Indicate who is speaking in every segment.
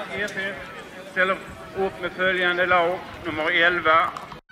Speaker 1: EF ställer upp med följande lag. Nummer 11.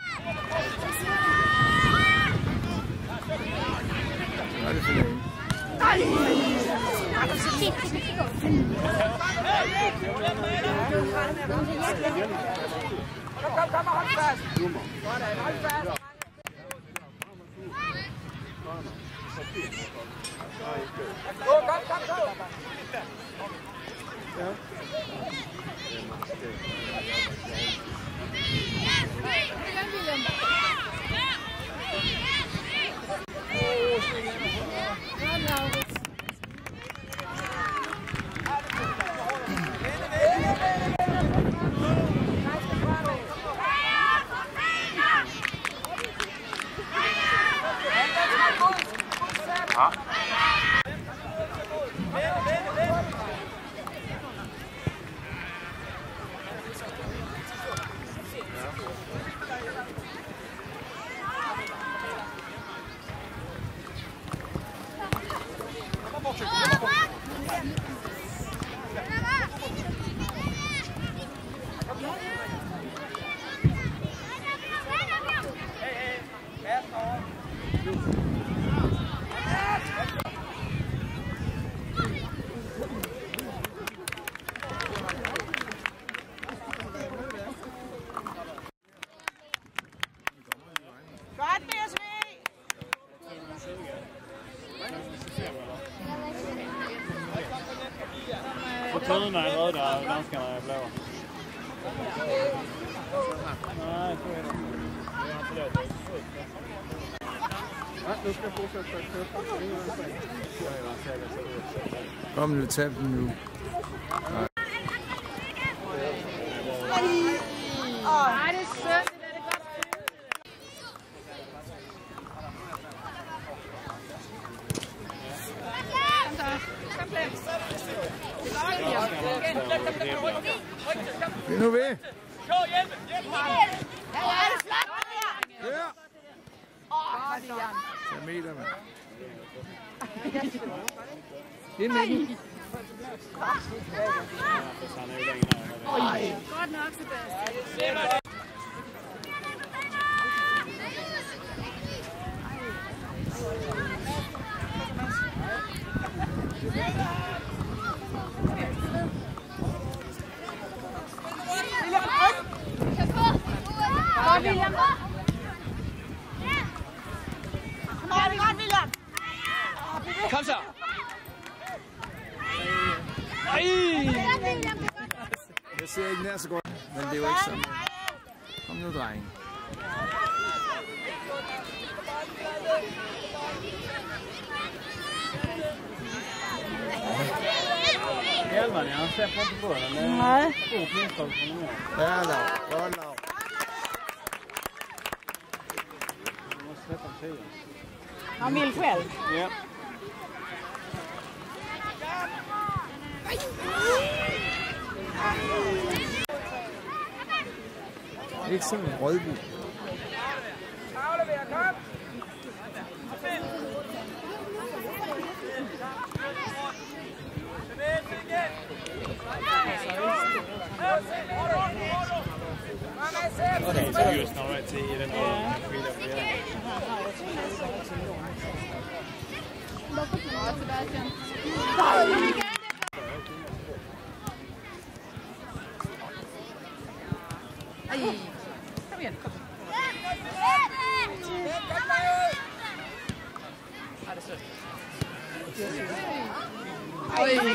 Speaker 2: Fortuna är röda och danskarna är blåa. Nej, så är det.
Speaker 1: Nu ska jag fortsätta köpa.
Speaker 3: Kom nu, tag den nu.
Speaker 4: Nej, det er sødt. Det er det godt.
Speaker 3: Det er nu ved.
Speaker 4: Ja, det er flot.
Speaker 3: Ja. Så meter man. Ind med den.
Speaker 4: Godt nok, Sebastian. William.
Speaker 3: Kom så! Ej! Jeg ser ikke nær så godt, men det er jo ikke sådan. Kom nu, dreng.
Speaker 2: Hjelmen, ja. Han släpper inte på den.
Speaker 4: Nej.
Speaker 2: Stort misstag från honom.
Speaker 3: Ja, då. Godt lav.
Speaker 2: Du måste släppa en 10.
Speaker 4: Han vill själv.
Speaker 2: Ja.
Speaker 3: Ikke sådan en rødby.
Speaker 2: Det är just snarare 10 i den här skillnaden.
Speaker 4: Aj, kom igen, kom. Ja, det är sött. Oj.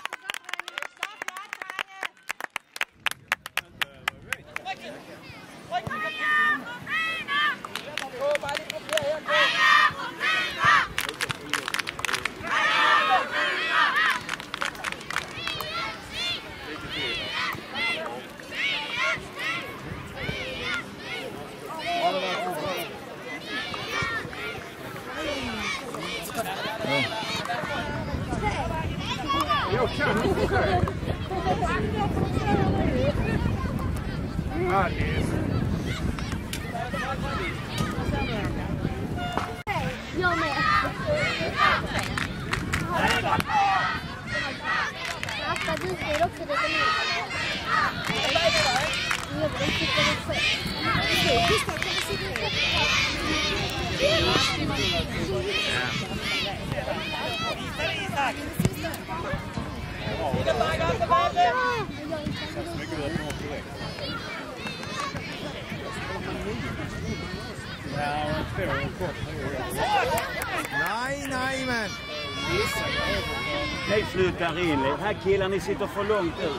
Speaker 1: Jag kan inte själv. Alice.
Speaker 4: Jag med. Asta, du ser också lite mer.
Speaker 3: Nej, men.
Speaker 5: Nej, slutar in. Den här killen, ni sitter för långt ut.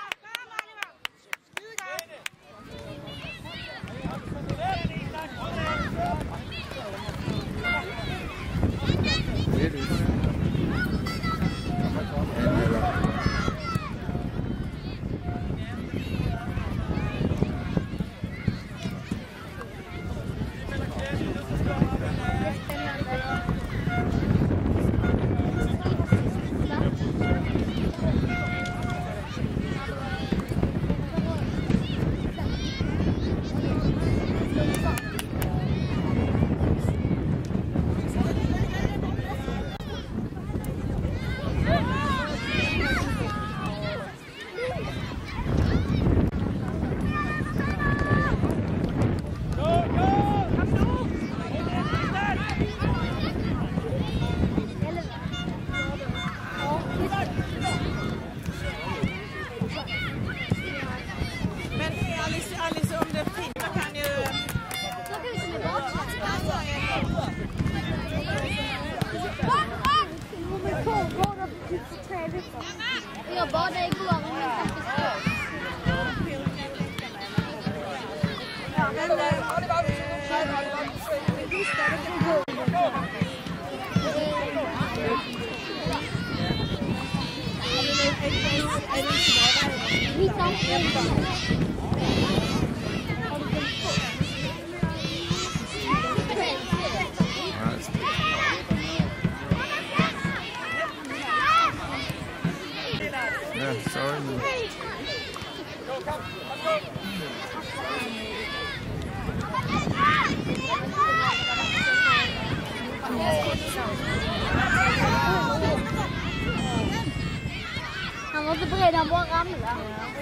Speaker 4: Jag badade igår med min
Speaker 3: Yeah, sorry.
Speaker 4: Han var inte beredd, han bara ramlade.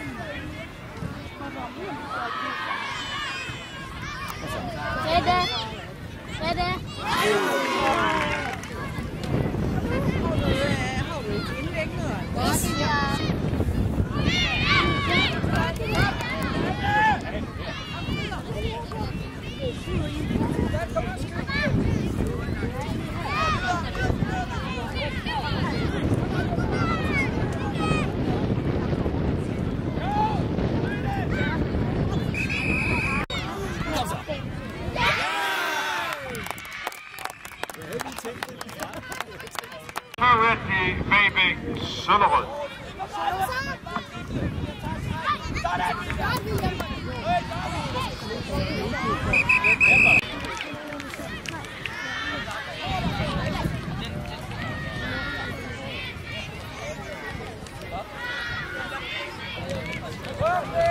Speaker 4: Redde! Redde!
Speaker 6: Har du ett inlägg nu?
Speaker 4: Ja.
Speaker 1: Baby Søllerød.
Speaker 6: Up there!